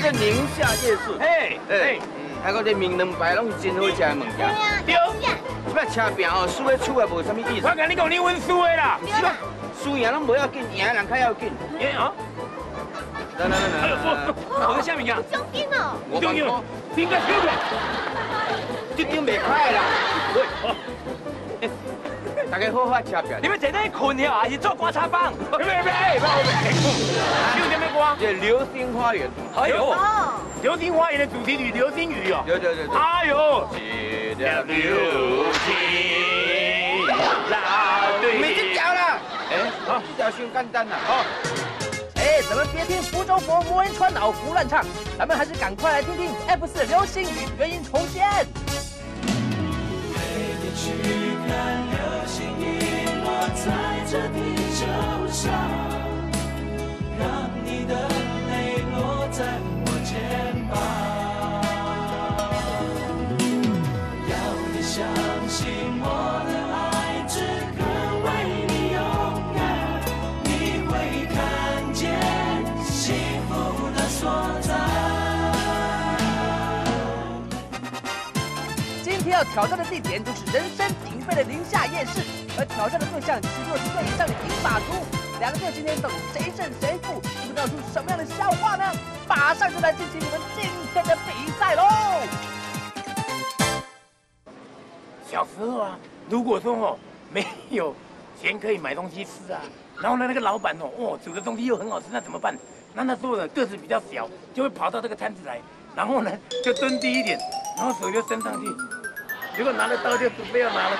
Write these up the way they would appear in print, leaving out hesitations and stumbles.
这宁夏夜市。 嘿，嘿， 还有这面两排拢是真好食的物件。 对。 即摆车拼哦，输的出也无啥物意思。 我跟你讲，你稳输的啦。 是吧？输赢拢无要紧，赢的人较要紧。 赢啊！来，我在下面呀。 中间哦。 我帮你。 应该对不对？ 这张袂歹啦。喂，大家好好吃饼。 你们在那困了还是做刮擦棒？别，唱什么歌？ 这《流星花园》。 哎呦，流星花园的主题曲《流星雨》哦。 对。 哎呦， 流星老对。没这条啦。哎，好，这条太简单了。好。 哎，咱们别听福州佛魔人川老胡乱唱，咱们还是赶快来听听 F4 流星雨原音重现。 陪你去看流星雨落在这地球上，让你的泪落在我肩膀，要你相信我的爱只肯为你勇敢，你会看见幸福的所在。 今天要挑战的地点就是人声鼎沸的宁夏夜市，而挑战的对象是60岁以上的银发族。两个队今天到底谁胜谁负？会闹出什么样的笑话呢？马上就来进行你们今天的比赛喽！ 小时候啊，如果说没有钱可以买东西吃啊，然后呢那个老板煮的东西又很好吃，那怎么办？那时候呢个子比较小，就会跑到这个摊子来，然后呢就蹲低一点，然后手就伸上去。结果拿了刀就准备要拿了，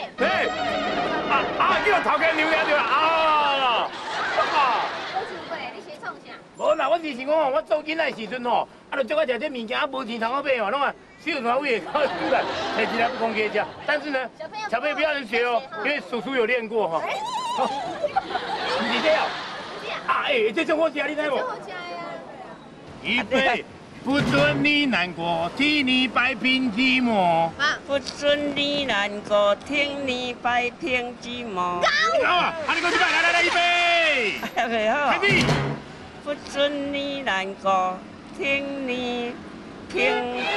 叫我头家牛眼对吧？ 我想过，你先创啥？ 无啦，我是想讲我做囡仔时阵就做我食这物件无钱通我买拢啊，小团位靠出来，摕起来不公给吃。但是呢，小朋友不要人学哦，因为叔叔有练过哈。不是这样。这种好吃你知无？预备。不准你难过，替你摆平寂寞。 不准你难过，听你摆平寂寞。 好啊，你讲这摆，来，预备。 开始。不准你难过，听你平。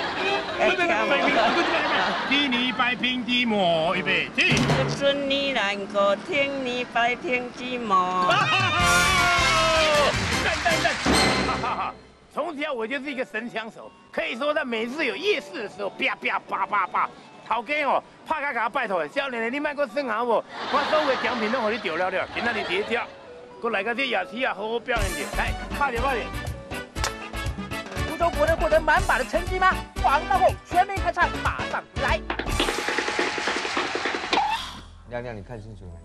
替你摆平寂寞，预备起。 不准你难过，听你摆平寂寞。 赞！从小我就是一个神枪手，可以说在每次有夜市的时候，啪，头家拍卡给他拜托，少年的你莫搁耍好无？我所有的奖品都给你丢了，今仔日第一只，搁来个这夜市啊，好好表演者，来，快点！ 福州国能获得满满的成绩吗？广告后全面开唱，马上来。 亮亮，你看清楚了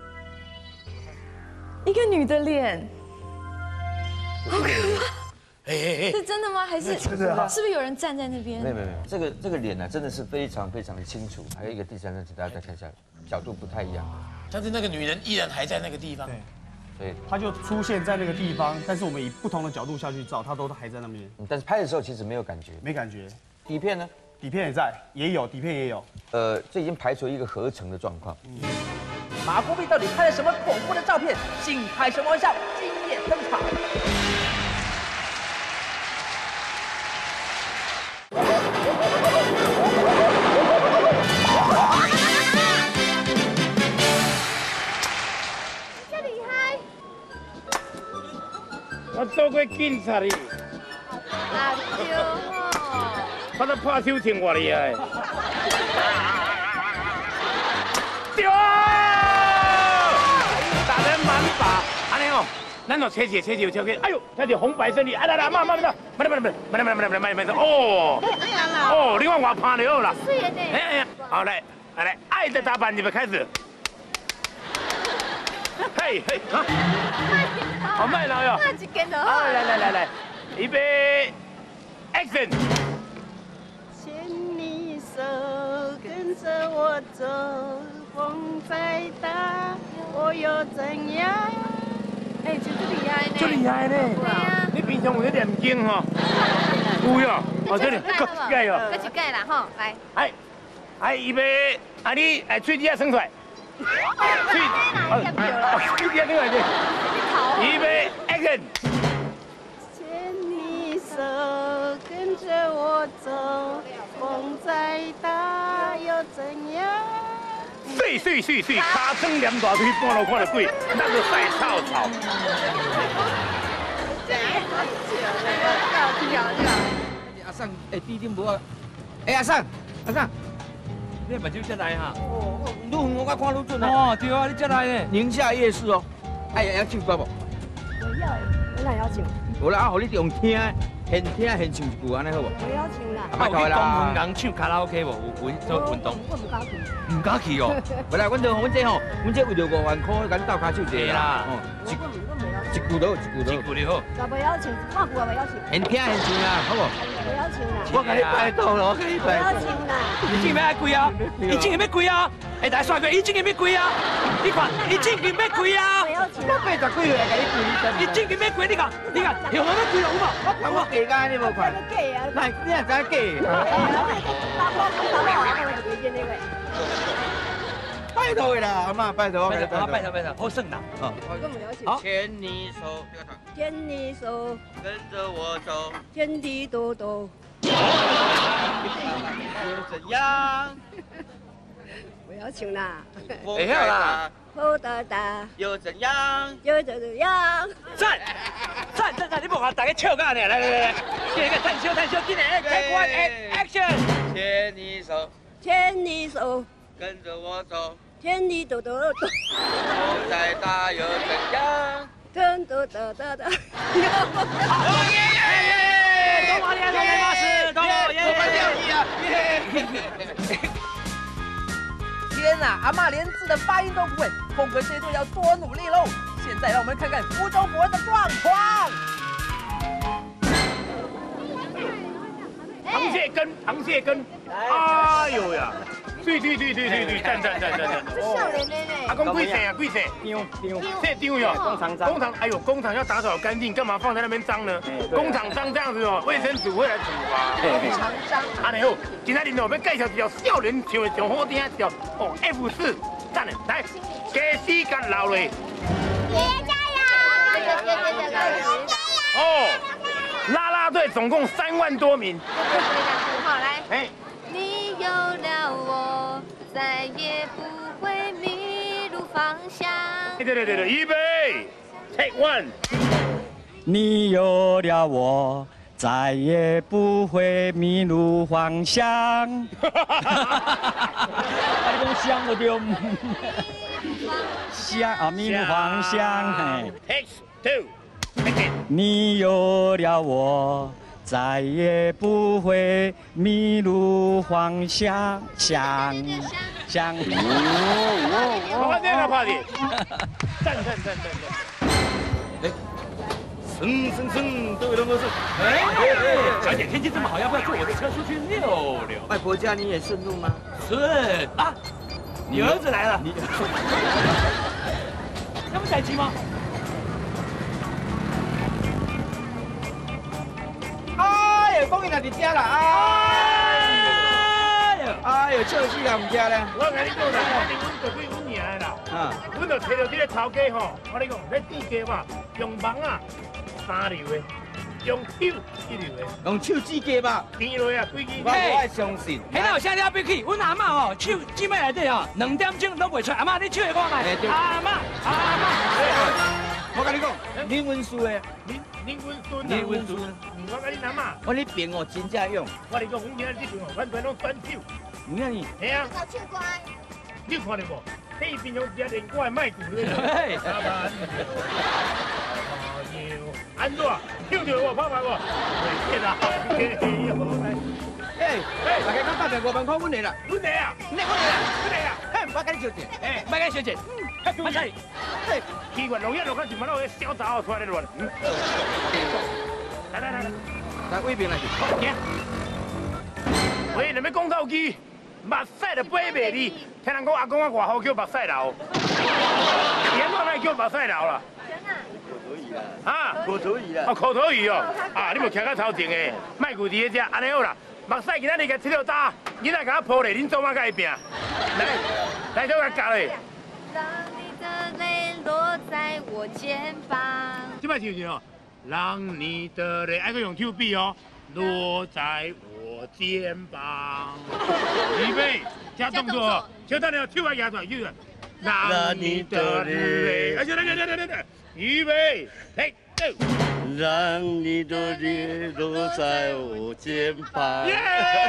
一个女的脸，好可怕。是真的吗？还是是不是有人站在那边？ 没有，这个脸呢，真的是非常的清楚。还有一个第三张，请大家再看一下，角度不太一样。 但是那个女人依然还在那个地方， 对， 她就出现在那个地方，但是我们以不同的角度下去照，她都还在那边。 但是拍的时候其实没有感觉， 没感觉。 底片呢？ 底片也在，也有底片也有。 这已经排除一个合成的状况。 马国斌到底拍了什么恐怖的照片？竟开什么玩笑？今夜登场。 这厉害！ 我做过警察的， 啊对哦， 我都拍手挺我厉害。对，打人满把，安尼哦，咱就切有条件，哎呦，那就红白胜利，来，慢，哦，你看我拍就好啦。 是的呢。 好来，爱的打扮，你们开始。嘿，好慢了哟。 那一件就好。 好，来，预备 ，Action。 牵你手，跟着我走，风再大，我又怎样？ 哎，真厉害呢。 就厉害呢。 对啊。 你平常有在念经哈？有哟。这里各一盖哟。 各一盖啦吼，来。 预备，你嘴底下伸出来。嘴底下伸出来。预备 ，Action。 牵你手。 水，尻川黏大腿，半路看到鬼，咱就晒草草。 阿桑，弟弟无啊？阿桑， 你目睭才来哈？ 哦，愈远我看愈准啊。 哦，对啊，你才来呢。 宁夏夜市哦，要唱歌无？ 我要，我哪要请？ 无啦，互你用听，现听现唱一句安尼好无？ 我要请啦。 拜托啦。 公园人唱卡拉 OK 无？有做运动？ 我唔敢去。 唔敢去哦。 无啦，阮这吼，阮这为着5万块，甲你斗骹手一个啦。哦，一句都， 一句就好。 就不要请，看股啊不要请。 现听现唱啊，好无？ 不要请啦。 我甲你拜托了，我甲你拜托。 不要请啦。 伊证要贵啊！伊证要贵啊！哎，大帅哥，伊证要贵啊！你看，伊证要贵啊！ 不要请。 我80几岁来甲你贵， 伊证要贵，你看，用我要贵了有无？ 我价干你无看？ 假啊！ 那你也知假？拜托啦，阿妈拜托， 拜托，好胜啦！ 好，牵你手， 牵你手， 跟着我走， 天地多多。 又怎样？ 不要请啦。 会晓啦。 好大大。 又怎样？ 又怎样？ 赞！你无看大家笑干呢？来，这个探秀，今年开关 action！ 牵你手， 牵你手， 跟着我走， 天地多多多。 风再大又怎样？ 天多大大大。 哦耶！多玛尼亚是多耶！ 天哪，阿嬷连字的发音都不会，凤哥这一段要多努力喽！现在让我们看看福州博人的状况。 螃蟹羹，哎呦呀！对，赞！ 这笑脸呢？ 阿公贵谁啊？贵谁？这丢哟！工厂，哎呦，工厂要打扫干净，干嘛放在那边脏呢？工厂脏这样子哦，卫生组会来处罚。 工厂脏。 安尼好，今仔日我要介绍一条少年唱的上好听一条哦 F4，赞的，来，加时间留落。哦，啦啦队总共3万多名。 好，来。 哎。 你有了我，再也不会迷路方向。 对，预备 ，Take one。 你有了我，再也不会迷路方向。你讲香我就香啊，迷路方向。 Take two。 你有了我。再也不会迷路方向，向。 快点了，快点！赞！ 哎，升，各位同学，小姐天气这么好，要不要坐我的车出去溜溜？ 外婆家你也顺路吗？ 顺啊，你儿子来了，要不在一起吗？ 讲伊若伫遮啦，哎呦，笑死人唔惊咧。 我甲你讲啦，阮做几阮赢的啦。阮就找到这个头家吼，我跟你讲，这地鸡嘛，用网啊3流的，用手1流的。 用手指鸡吧？ 甜落啊，规支。 我不爱相信。 迄哪有啥了不起？阮阿嬷哦，手指尾内底哦，2点钟拢袂出。阿嬷，你手会看卖？阿嬷。 我跟你讲，你温书的， 你温书， 我跟你讲嘛， 我你病哦真正用。 我跟你讲，阮今仔日病哦，完全拢转手。 唔呀你？ 系啊。你看到无？这边有只连我的麦骨咧。老板。安怎？听到我拍拍无？袂啦。 大家刚打5万块，阮来啦。 阮来啊！ 你来，阮来啊！我跟你小姐， 别跟小姐，慢点。 奇怪，老远就看前面那个小杂货出来乱。来， 来威兵来去。 行。喂，你们讲到机，目屎就飞袂哩。听人讲阿公啊外号叫目屎流，现在哪叫目屎流啦？啊， 口头语啦。 哦，口头语哦。啊，你无徛到头前的，卖牛伫遐食，安尼好啦。目屎今仔日甲这条打，囡仔甲我抱咧，恁做嘛甲伊拼？来，叫我夹咧。 让你的泪落在我肩膀。 这摆唱哦，让你的泪，爱个用手臂哦，落在我肩膀。预备，加动作。 小等下，手啊压断，右啊。让你的泪，而且来，预备，来，走。 让你的泪落在我肩膀。 耶！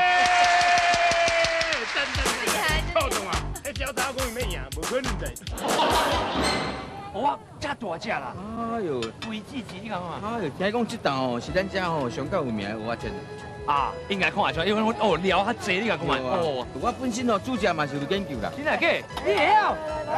真，臭动啊！迄小打工伊要赢，无可能的。 哇，这大只啦！ 哎呦， 规几只你讲嘛？ 哎呦，听讲这档哦是咱家哦上较有名的蚵仔煎。 啊，应该看得出来，因为我哦料较济，你讲讲嘛。哦， 我本身哦煮食嘛是有研究啦。 真的假？你会晓？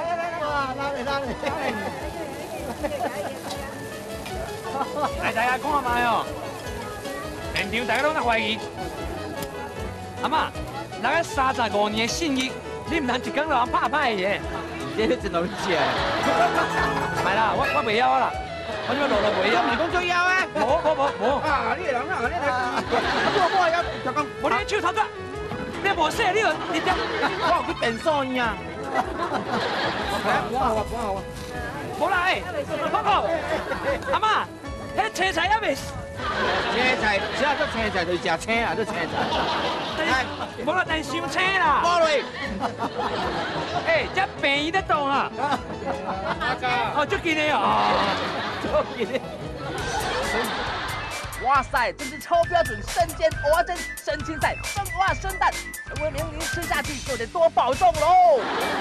来大家看卖哦，现场大家拢在怀疑。阿妈，那个35年的信义，你唔通一工就人拍歹的。 这真好食。 系啦，我袂晓啦，我这个路袂晓。 你讲最晓诶？ 无。 啊，你个人啊，你来。我要就讲， 我你手头个，你无说你点？ 我有去电所呀。我。 无来，报告，阿妈，迄青菜还未？ 青菜，只要做青菜就是食青啊，做青菜。 无啦，但伤青啦。 无嘞。 这便宜得动啊！哦，足近的哦。足近的。 哇塞，真是超标准生煎蚵仔煎、生青菜、生蚵仔、生蛋，成为名伶吃下去就得多保重喽。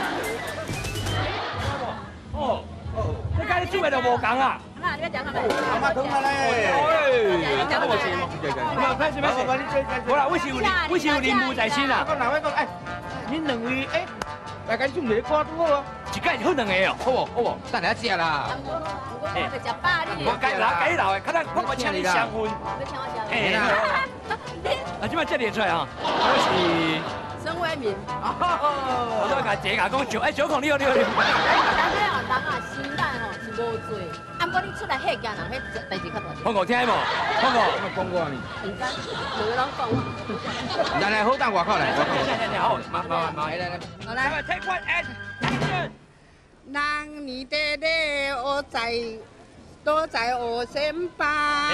哦，你家你煮的就无共啊。 那你要讲什么？ 阿妈讲嘞。 讲什么？ 没事。好啦，我是有任务在身啦。 讲哪位讲？哎，恁两位哎，来甲你煮一个歌拄好哦。 一家好两个哦。 好无？等下食啦。 我食饱你。 我该留的，看我请你相分。 你请我吃。 啊，即摆这列出来啊，我是。 沈伟民， 我都甲姐甲讲笑，小孔你好。 人啊，心胆吼是无罪，啊，不过你出来吓惊人，迄代志较大。 放我听无？放我。 讲我呢？ 唔知，每个人讲。 来，好等外口来。 好，慢。来 ，take one action。 让你的泪落在我身旁。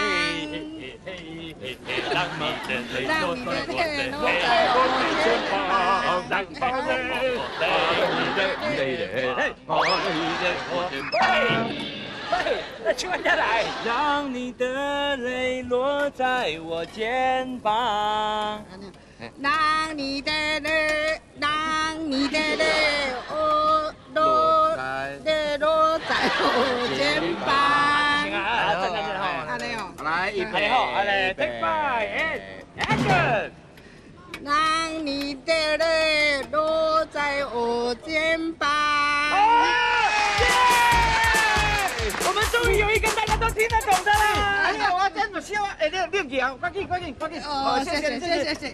让你的泪落在我身旁，让你让你的泪落在我肩膀。 让你的泪落在我肩膀。 来，预备， 好，来 ，take five action。 让你的泪落在我肩膀。 我们终于有一个大家都听得懂的啦！ 哎呀，我真不笑啊！哎，练起啊，快紧！ 哦，谢谢。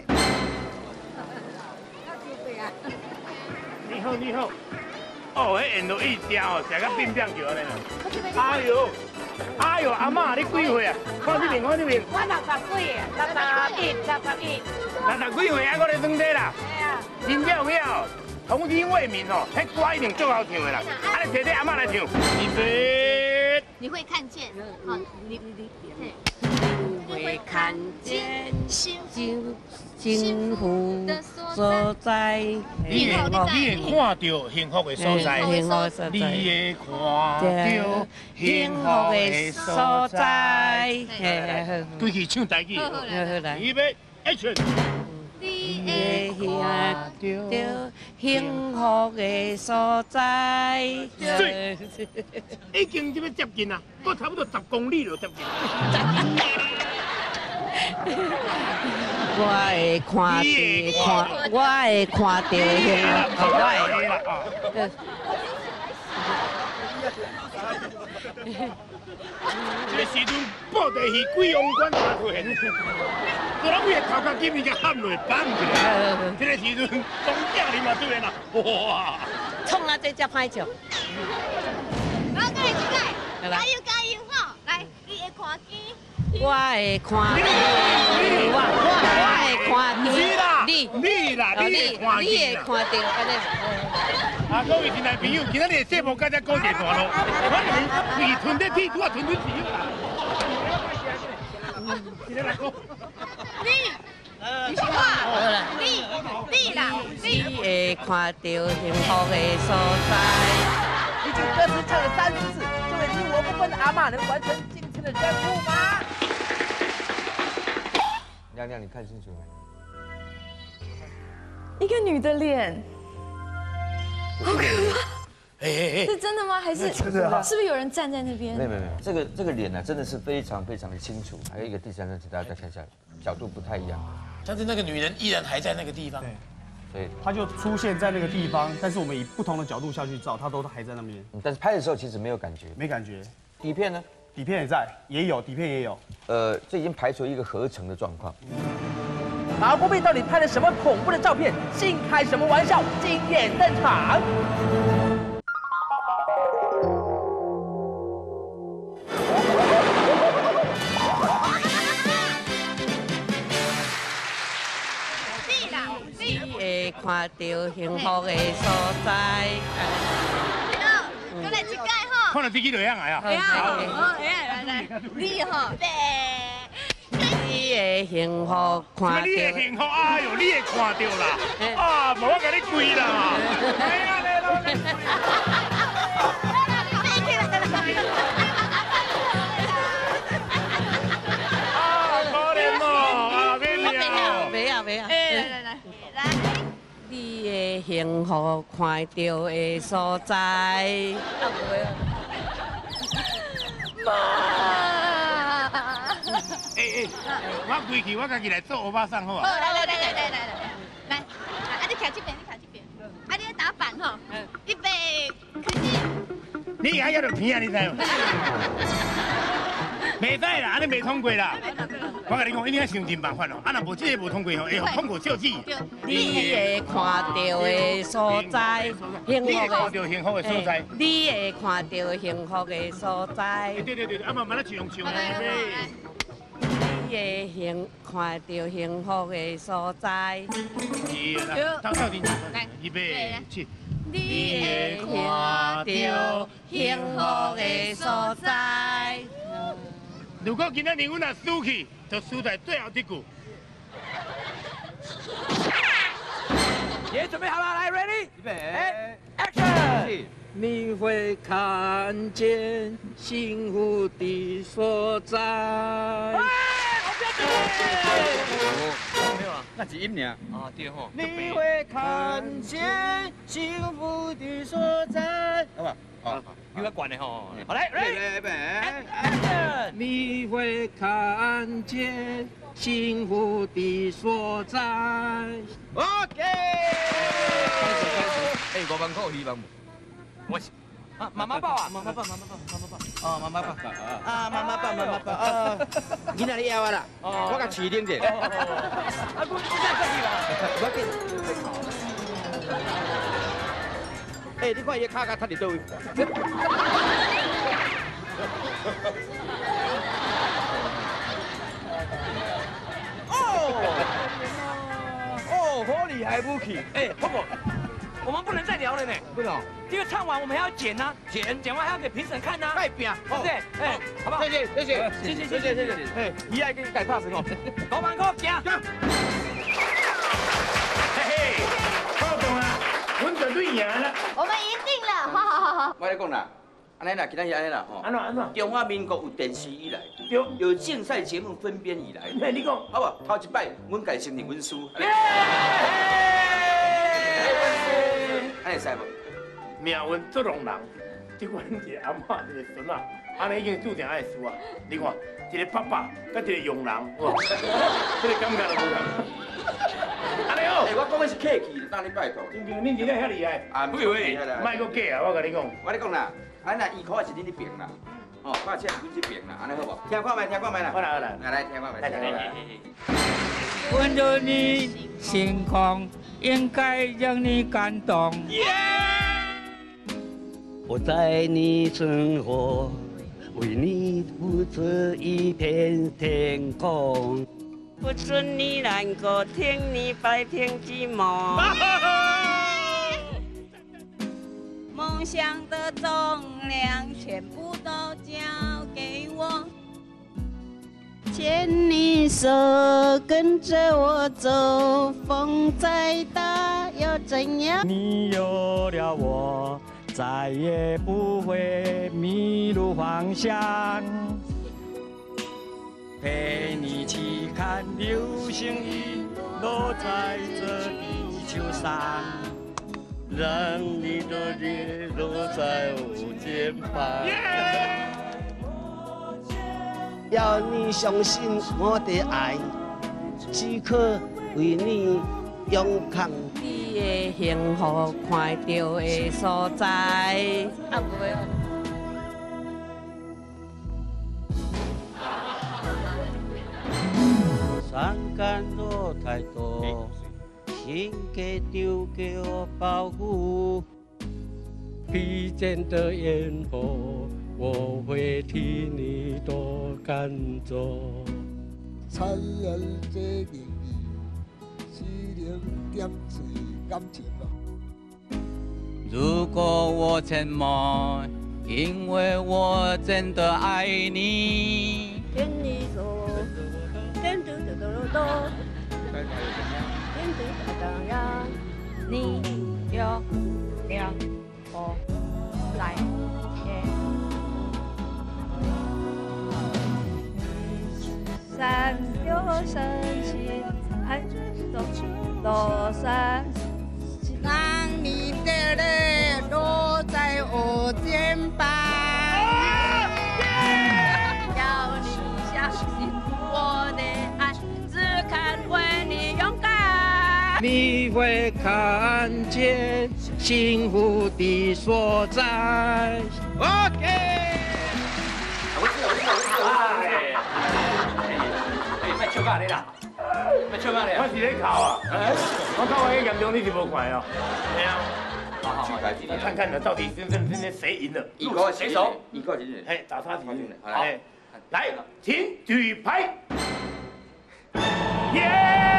你好。哦，迄沿路一条哦，食到变变球咧。哎呦，阿妈，你几岁啊？看这边。 我60岁，61。 60几岁还搁咧装这啦？真妙妙，童言未泯哦，迄歌一定最好唱的啦。啊，你摕阿妈来唱，预备。 你会看见，好，你会看见幸福的所在。 你会看到幸福的所在。你会看到幸福的所在。规矩唱台语。预备 ，action。 你会看到幸福的所在。 已经这要接近啦，我差不多10公里就接近。 我会看到幸福。 这时阵，布袋戏鬼王馆才出现，做人为个头壳今日才喊落板去啦。这个时阵，东家你嘛对啦，哇！ 创啊，这只歹笑。 我跟你讲，加油吼！来，你会看见。 我会看到，你会看到，安尼。 啊，各位亲爱朋友，今仔日节目到这告一段落，我们为屯在铁土啊，屯屯是有啦。你是我，你你会看到幸福的所在。 已经歌词唱了30次，这位你我不分的阿嬷能完成今天的任务吗？ 亮亮，你看清楚一个女的脸，好可怕。 是真的吗？还是是不是有人站在那边？ 没有，这个脸呢，真的是非常非常的清楚。还有一个第三张，请大家再看一下，角度不太一样。 但是那个女人依然还在那个地方。 对， 她就出现在那个地方，但是我们以不同的角度下去照，她都还在那边。 但是拍的时候其实没有感觉， 没感觉。 底片呢？ 底片也在，也有底片也有。 这已经排除一个合成的状况。 毛不变到底拍了什么恐怖的照片？新开什么玩笑？惊艳登场！ 看到幸福的所在。 再来一届吼。 看到自己就样来啊。 来，你吼， 你的幸福看到。 你的幸福，哎呦，你会看到啦。啊，无我甲你跪啦。哎呀，可怜哦，啊， 袂啊。你的幸福看到的所在。 妈！我跪去，我家己来做欧巴桑好啊。 来，啊你徛这边，啊你打板吼，预备开始。 你还要着片啊，你知无？袂使啦，安尼袂通过啦。我甲你讲，一定要想尽办法哦。啊，若无这个无通过吼，会通过笑死。 你会看到的所在，幸福的。 看到幸福的所在。 你会看到幸福的所在。 对，啊慢慢来唱。 你会看到幸福的所在。 到底预备起。 你会看到幸福的所在。 如果今仔日阮若输去，就输在最后一句。 也准备好了，来 ，ready， 预备 ，action！ 你会看见幸福的所在。哎，好标准！没有啊，那是音呢。啊，对吼。你会看见幸福的所在。好吧，好，有点管的吼。好来 ，ready，action！ 你会看见幸福的所在。OK。哎，5万块有2万无？我是啊，妈妈抱啊，妈妈抱，哦，妈妈抱啊，妈妈抱啊，囡仔你要啊啦，我甲饲冷者。啊，我现在可以啦。哎，你看伊脚甲踢伫倒位？哦，好厉害武器！哎，泡泡。 我们不能再聊了呢，不能。这个唱完我们还要剪呢，剪完还要给评审看呢。太拼，对不对？哎，好不好？谢谢。哎，以后给你改 pass 哦。5万块，行。 嘿嘿，好动啊，阮绝对赢了。 我们赢定了，好。 我跟你讲啦，安尼啦，今仔日安尼啦，吼。 安怎？ 中华民国有电视以来，有竞赛节目分编以来。 嘿，你讲， 好不？头一摆，阮家承认阮输。安尼使无？ 命运做人人，即阮一个阿嬷一个孙仔，安尼已经注定爱输啊！你看，一个爸爸，甲一个佣人，哇，这个感觉就无同。安尼好。 我讲的是客气，当你拜托。 真正恁真正遐厉害？啊，不会，莫搁假啊！我甲你讲。 我跟你讲啦，安那2块是恁那边啦，哦，8千是阮这边啦，安尼好无？听看觅啦。好啦，来听看觅。 闻着你星空。 应该让你感动。 我在你生活，为你铺这一片天空。 不准你难过，听你白天寂寞。梦想的重量全部都交给我。 牵你手，跟着我走，风再大又怎样？ 你有了我，再也不会迷路方向。陪你去看流星雨落在这地球上，让你的脸落在我肩膀。 要你相信我的爱，只可为你勇敢。 你的幸福看到的所在。啊，不会。 山甘露太多，应该丢给我保护。披肩的烟火，我会替你多赶走。 残忍这言语，是零点水感情吧。 如果我沉默，因为我真的爱你。 牵你手，跟着走走走，跟着走走呀，你有了我，来牵。山有山心，爱落山，让你的泪落在我肩膀。要你相信我的爱，只看为你勇敢。 你会看见幸福的所在。OK。 卖笑咖你啦，卖笑咖你啊！ 我是咧考啊，我考完严重你是无看哦。对啊。好，看看呢，到底真正谁赢了？ 一个谁手？ 一个就是。 哎，打他几局？ 好， 来，请举牌。耶！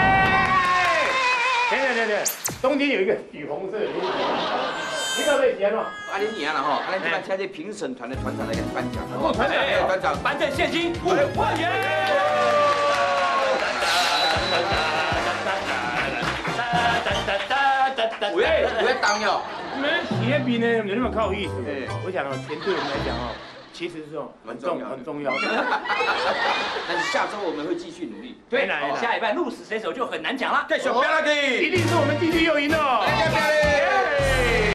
等，中间有一个举红色的东西，你到底谁咯？ 啊，你赢了吼，啊，咱这摆请这评审团的团长来给你颁奖。 哦，团长， 颁证现金5万元。 五月当哟， 你们体验比呢有那么靠意思？我想哦，钱对我们来讲哦，其实是很重要。 但是下周我们会继续努力。 对，下礼拜鹿死谁手就很难讲了。 对，小漂亮可以， 一定是我们继续又赢哦。